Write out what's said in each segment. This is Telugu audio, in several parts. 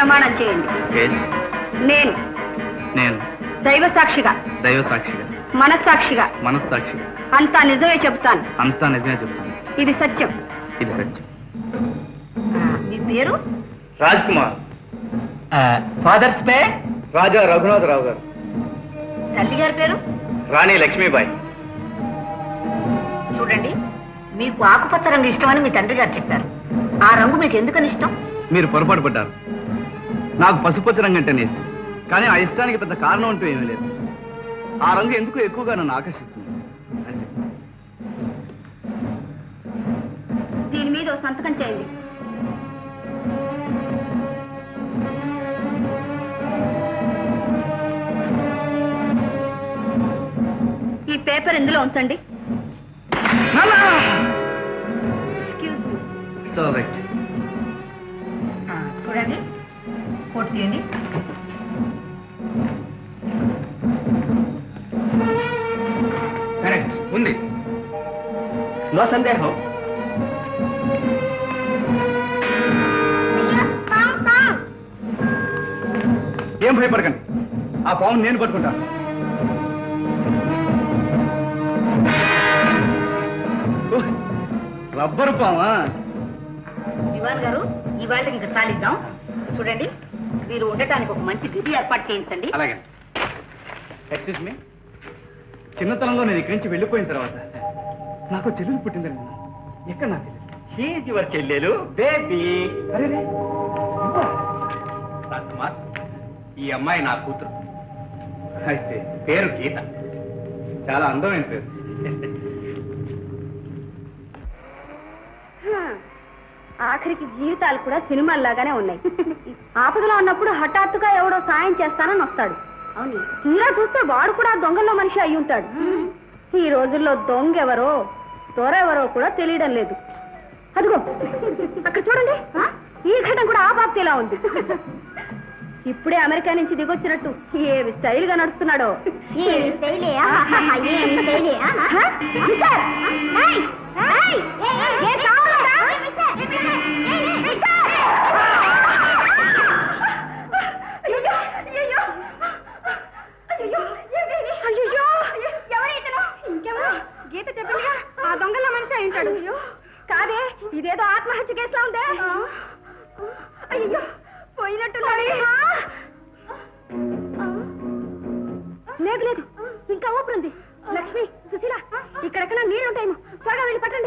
ప్రమాణం చేయండి. నేను నేను దైవ సాక్షిగా మనస్సాక్షిగా అంతా నిజమే చెప్తాను. ఇది సత్యం. మీ పేరు? రాజ్ కుమార్. ఫాదర్స్ పే రాజా రఘునాథరావు గారు. తల్లి గారి పేరు? రాణి లక్ష్మీబాయి. చూడండి, మీకు ఆకుపచ్చ రంగు ఇష్టమని మీ తండ్రి గారు చెప్పారు. ఆ రంగు మీకు ఎందుకని ఇష్టం? మీరు పొరపాటు పడ్డారు. నాకు పసుపచ్చ రంగు అంటేనే ఇష్టం. కానీ ఆ ఇష్టానికి పెద్ద కారణం అంటూ ఏమీ లేదు. ఆ రంగు ఎందుకు ఎక్కువగా నన్ను ఆకర్షిస్తుంది. దీని మీద ఓ సంతకం చేయండి. ఈ పేపర్ ఇందులో ఉంచండి. చూడండి, కోట్ తీయండి. కరెక్ట్ ఉంది, నో సందేహం. ఏం భయపడకండి, ఆ పాము నేను పట్టుకుంటాను. రబ్బరు పామా? దివాన్ గారు, ఇవాళ ఇంకా చాలిద్దాం. చూడండి, మీరు ఉండటానికి ఒక మంచి గది ఏర్పాటు చేయించండి. అలాగే. ఎక్స్క్యూజ్ మీ, చిన్నతనంలో నేను ఇక్కడి నుంచి వెళ్ళిపోయిన తర్వాత నాకు చెల్లెలు పుట్టిందని ఎక్కడ నా చెల్లెలు? యువర్ చెల్లెలు బేబీ. అరే రాజ్కుమార్, ఈ అమ్మాయి నా కూతురు. అయితే పేరు గీత. చాలా అందమైన పేరు. ఆఖరికి జీవితాలు కూడా సినిమాల్లాగానే ఉన్నాయి. ఆపదలో ఉన్నప్పుడు హఠాత్తుగా ఎవడో సాయం చేస్తానని వస్తాడు. అవును, తీరా చూస్తే వాడు కూడా దొంగల్లో మనిషి అయి ఉంటాడు. ఈ రోజుల్లో దొంగెవరో దొరెవరో కూడా తెలియడం లేదు. అదిగో అక్కడ చూడండి, ఈ ఘటన కూడా ఆ బాప్తిలా ఉంది. ఇప్పుడే అమెరికా నుంచి దిగొచ్చినట్టు ఏమి స్టైల్ గా నడుస్తున్నాడో. గీత చెప్పిందిగా ఆ దొంగల మనిషి అయి ఉంటాడు. కాదే, ఇదేదో ఆత్మహత్య కేసులా ఉందే. అయ్యో, పోయినట్టున్నాడు. లేదు లేదు, ఇంకా ఊపిరి ఉంది. లక్ష్మి, సుశీల, ఇక్కడెక్కడ నీళ్లుంటాయేమో, త్వరగా వెళ్ళి పట్టండి.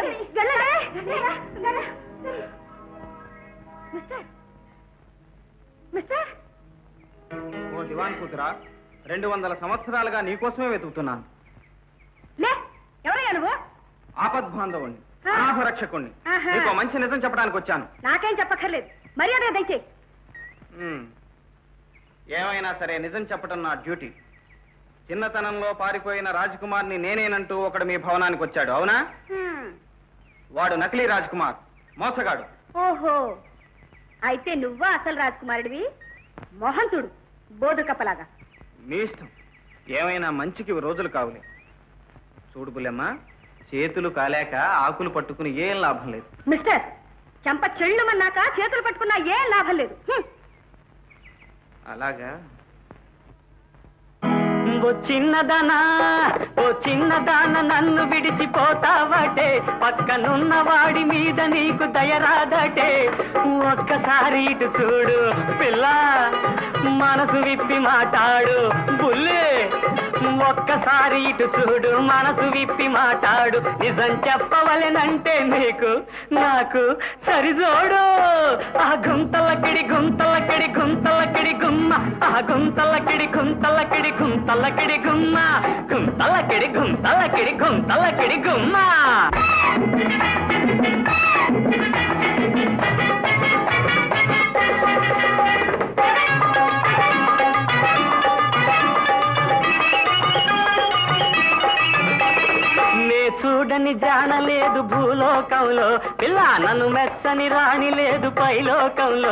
మిస్టర్ ఓ దివాన్ కూతురా, 200 సంవత్సరాలుగా నీకోసమే వెతుకుతున్నాను. లే, ఎవరయ్యా నువ్వు? ఆపద్బాంధవుణ్ణి, అనాథరక్షకుణ్ణి. నీకు మంచి నిజం చెప్పడానికి వచ్చాను. నాకేం చెప్పక్కర్లేదు, మర్యాద దయచేయి. ఏమైనా సరే నిజం చెప్పడం నా డ్యూటీ. చిన్నతనంలో పారిపోయిన రాజ్కుమార్ని నేనేనంటూ ఒకడు మీ భవనానికి వచ్చాడు, అవునా? వాడు నకిలీ రాజ్కుమార్, మోసగాడు. ఓహో, అయితే నువ్వా అసలు రాజ్కుమారుడివి? మొహం చూడు, బోధు కప్పలాగా. మీ ఇష్టం. ఏమైనా మంచికి రోజులు కావులే. చూడు బుల్లెమ్మా, చేతులు కాలేక ఆకులు పట్టుకుని ఏం లాభం లేదు. మిస్టర్, చెంప చెళ్ళుమన్నాక చేతులు పట్టుకున్నా ఏం లాభం లేదు. అలాగా? ఓ చిన్నదాన నన్ను విడిచిపోతావటే, పక్కనున్న వాడి మీద నీకు దయరాదటే. ఒక్కసారి ఇటు చూడు పిల్ల, మనసు విప్పి మాట్లాడు బుల్లే. ఒక్కసారి ఇటు చూడు, మనసు విప్పి మాట్లాడు. నిజం చెప్పవలెనంటే నీకు నాకు సరిజోడు. ఆ గుంతలకిడి గుంతలకిడి గుంతలకిడి గుమ్మ, ఆ గుంతలకిడి గుంతలకిడి గుంతలకిడి గుమ్మ, గుంతలకిడి గుంతలకిడి గుంతలకిడి గుమ్మ. చూడని జానలేదు భూలోకంలో, పిల్ల నన్ను మెచ్చని రాణి లేదు పైలోకంలో.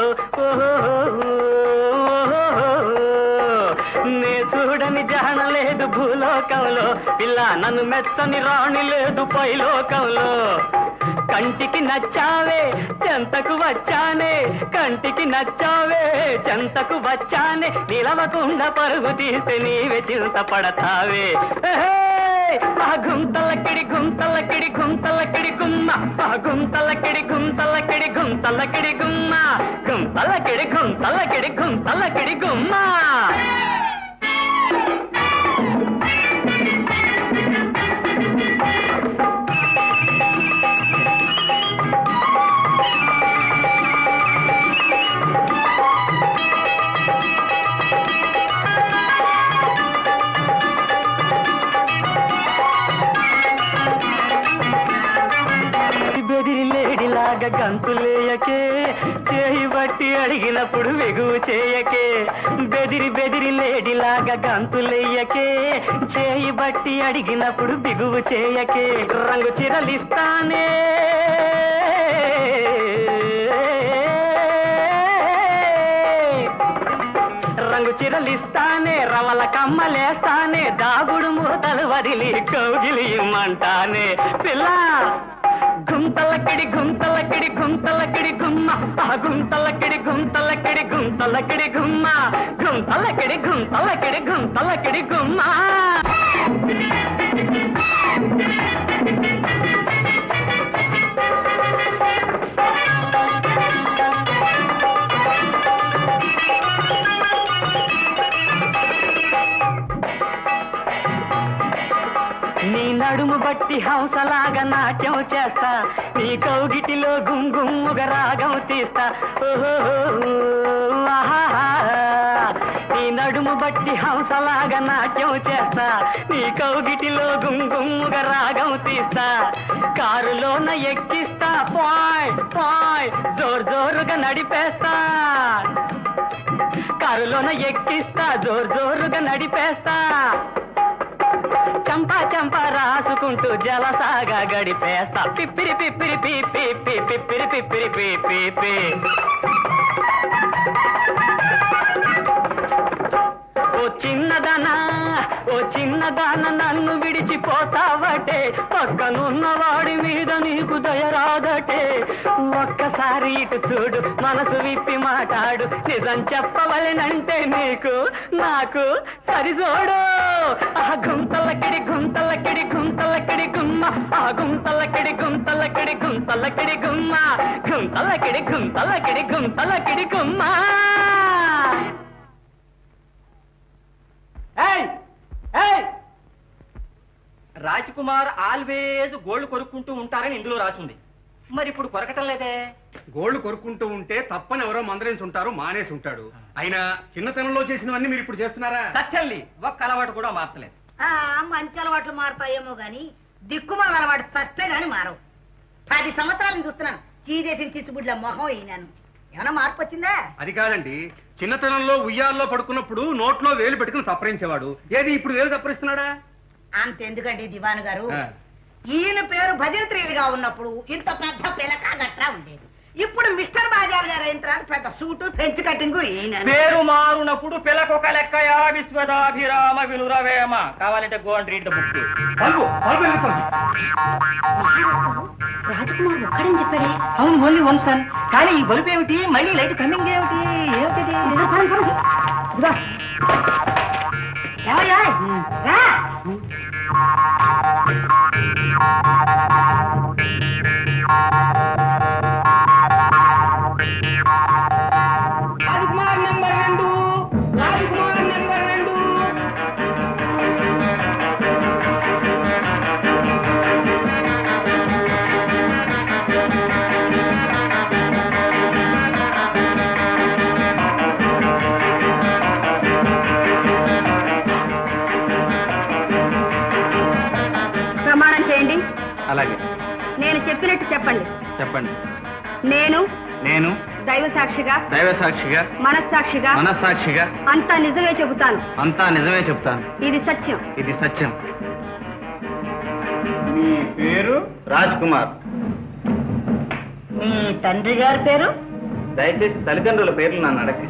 నే చూడని జానలేదు భూలోకంలో, పిల్ల నన్ను మెచ్చని రాణి లేదు పైలోకంలో. కంటికి నచ్చావే చెంతకు వచ్చానే, కంటికి నచ్చావే చెంతకు వచ్చానే, నిలవకుండా పరుగు తీస్తే నీవే చింత పడతావే. ఆ గుంతలకిడి గుంతలకిడి గుంతలకిడి గుమ్మ, ఆ గుంతలకిడి గుంతలకిడి గుంతలకిడి గుమ్మ, గుంతలకిడి గుంతలకిడి గుంతలకిడి గుమ్మ. బెదిరిలేడిలాగా గంతులేయకే, చేయి బట్టి అడిగినప్పుడు వెగువు చేయకే. బెదిరి లేడిలాగా గంతులేయకే, చేయి బట్టి అడిగినప్పుడు బిగువు చేయకే. రంగు చిరలిస్తానే రంగు చిరలిస్తానే, రవల కమ్మలేస్తానే, దాగుడు మూతలు వదిలి కౌగిలి ఇమ్మంటానే. పిల్ల గుంతలకిడి గుంతలకిడి గుంతలకిడి గుమ్మ, ఆ గుంతలకిడి గుంతలకిడి గుంతలకిడి గుమ్మ, గుంతలకిడి గుంతలకిడి గుంతలకిడి గుమ్మ. నీ నడుము బట్టి హంసలాగా నాట్యం చేస్తా, నీ కౌగిటిలో గుంగుమ్ముగా రాగం తీస్తా. ఓహో నీ నడుము బట్టి హంసలాగా నాట్యం చేస్తా, నీ కౌగిటిలో గుంగుమ్ముగా రాగం తీస్తా. కారులోన ఎక్కిస్తా, పాయ్ పాయ్ జోరు జోరుగా నడిపేస్తా. కారులోన ఎక్కిస్తా, జోరు జోరుగా నడిపేస్తా. చంపా చంపా రాసుకుంటూ జలసాగా గడిపేస్తా. పిప్పిరి పిప్పిరి పీ పీ పీ పిప్పిరి పిప్పిరి పీ పీ పీ. ఓ చిన్నదాన నన్ను విడిచిపోతావటే, పక్కనున్నవాడి మీద నీకు దయరాదటే. ఒక్కసారి ఇటు చూడు, మనసు విప్పి మాట్లాడు, నిజం చెప్పవలనంటే నీకు నాకు సరిజోడు. ఆ గుంతలకిడి గుంతలకిడి గుంతలకిడి గుమ్మ, ఆ గుంతలకిడి గుంతలకిడి గుంతలకిడి గుమ్మ, గుంతలకిడి గుంతలకిడి గుంతలకిడి గుమ్మ. రాజ్కుమార్ ఆల్వేజ్ గోల్డ్ కొరుక్కుంటూ ఉంటారని ఇందులో రాసింది. మరి ఇప్పుడు కొరకటం లేదే? గోల్డ్ కొరుక్కుంటూ ఉంటే తప్పని ఎవరో మందరేసి ఉంటారు, మానేసి ఉంటాడు. అయినా చిన్నతనంలో చేసినవన్నీ మీరు ఇప్పుడు చేస్తున్నారా? సత్యల్లి ఒక్క అలవాటు కూడా మార్చలేదు. మంచి అలవాట్లు మారుతాయేమో గాని దిక్కుమాల అలవాటు చస్తే గాని మారవు. 10 సంవత్సరాలను చూస్తున్నాను చీదేసిన చిచ్చుబుడ్ల మొహం అయినాను. ఏమైనా మార్పు వచ్చిందా? అది కాదండి, చిన్నతనంలో ఉయ్యాల్లో పడుకున్నప్పుడు నోట్లో వేలు పెట్టుకుని సపరించేవాడు. ఏది ఇప్పుడు వేలు సపరిస్తున్నాడా? అంతెందుకండి దివాను గారు, ఈయన పేరు భజంత్రీలుగా ఉన్నప్పుడు ఇంత పెద్ద పిలక గట్రా ఉండేది. ఇప్పుడు మిస్టర్ బాజాల్ గారు అయిన తర్వాత పెద్ద సూటు ఫ్రెంచ్ కటింగ్ పేరు మారునప్పుడు పిలకొక లెక్కయా విశ్వదాభిరామ వినురవేమ. కావాలంటే go and read the book. Rajakumar ఒక్కడని చెప్పాడే. అవును, ఓన్లీ వన్ సన్. కానీ ఈ బల్బు ఏమిటి, మళ్ళీ లైట్ కమింగ్ ఏమిటి, ఏమిటి? Rajakumar number 2, Rajakumar number 2. ప్రమాణం చేయండి. అలాగే. నేను చెప్పినట్టు చెప్పండి. చెప్పండి. నేను దైవ సాక్షిగా దైవ సాక్షిగా మనస్సాక్షిగా మనస్సాక్షిగా అంతా నిజమే చెబుతాను. అంతా నిజమే చెప్తాను. ఇది సత్యం. ఇది సత్యం. మీ పేరు? రాజ్ కుమార్. మీ తండ్రి గారి పేరు? దయచేసి తల్లిదండ్రుల పేర్లు నన్ను అడగండి.